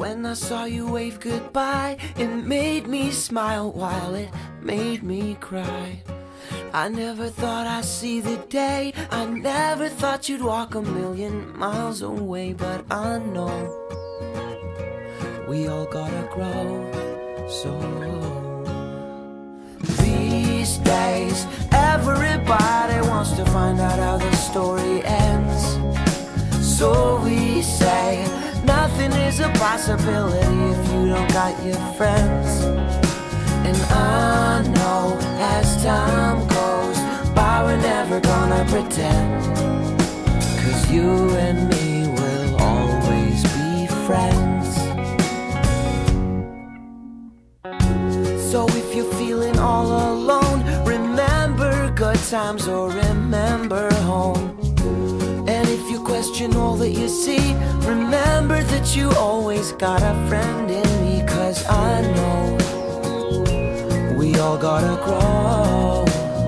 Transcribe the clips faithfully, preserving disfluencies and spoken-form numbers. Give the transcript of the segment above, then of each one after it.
When I saw you wave goodbye, it made me smile while it made me cry. I never thought I'd see the day, I never thought you'd walk a million miles away. But I know we all gotta grow, so these days everybody wants to find out how the story ends. So we say nothing is a possibility if you don't got your friends. And I know as time goes by we're never gonna pretend, 'cause you and me will always be friends. So if you're feeling all alone, remember good times or remember home. And if you question all that you see, remember that you always got a friend in me. 'Cause I know we all gotta grow.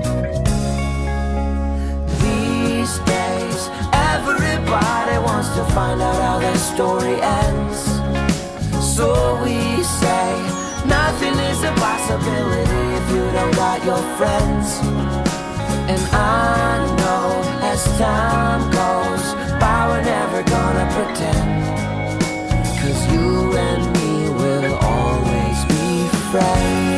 These days everybody wants to find out how their story ends. So we say nothing is a possibility if you don't got your friends. And I know as time goes by we're never gonna pretend, 'cause you and me will always be friends.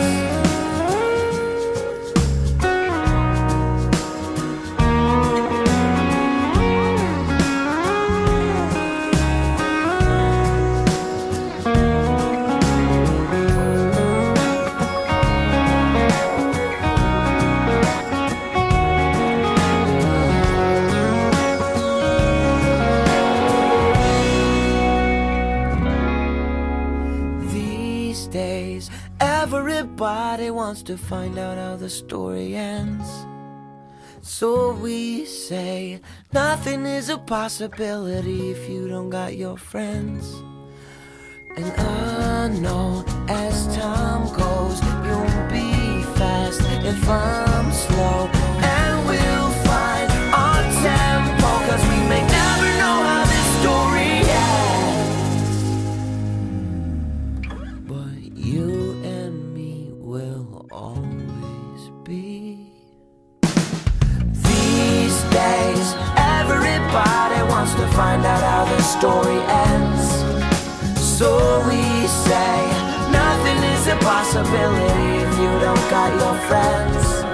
Days everybody wants to find out how the story ends. So we say nothing is a possibility if you don't got your friends. And I know as time goes you'll be fast if I'm slow, and we'll find our tempo, 'cause we may never know how this story ends. But you and me will always be. These days everybody wants to find out how the story ends. So we say nothing is a possibility if you don't got your friends.